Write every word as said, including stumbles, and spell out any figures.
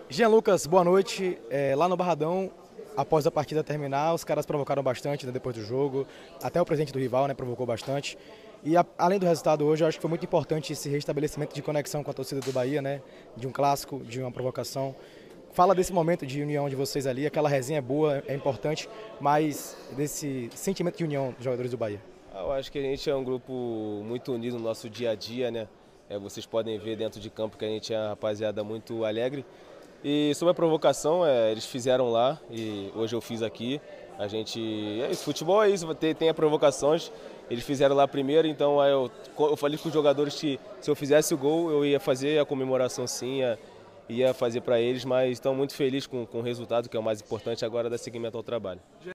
Jean Lucas, boa noite. É, lá no Barradão, após a partida terminar, os caras provocaram bastante, né, depois do jogo. Até o presidente do rival, né, provocou bastante. E a, além do resultado hoje, eu acho que foi muito importante esse restabelecimento de conexão com a torcida do Bahia, né? De um clássico, de uma provocação. Fala desse momento de união de vocês ali, aquela resenha é boa, é importante, mas desse sentimento de união dos jogadores do Bahia. Ah, Eu acho que a gente é um grupo muito unido no nosso dia a dia, né? É, vocês podem ver dentro de campo que a gente é uma rapaziada muito alegre. E sobre a provocação, é, eles fizeram lá e hoje eu fiz aqui. A gente. É isso, futebol é isso, tem, tem as provocações. Eles fizeram lá primeiro, então aí eu, eu falei com os jogadores que se eu fizesse o gol, eu ia fazer a comemoração sim, ia, ia fazer para eles, mas estão muito felizes com, com o resultado, que é o mais importante agora, dar seguimento ao trabalho.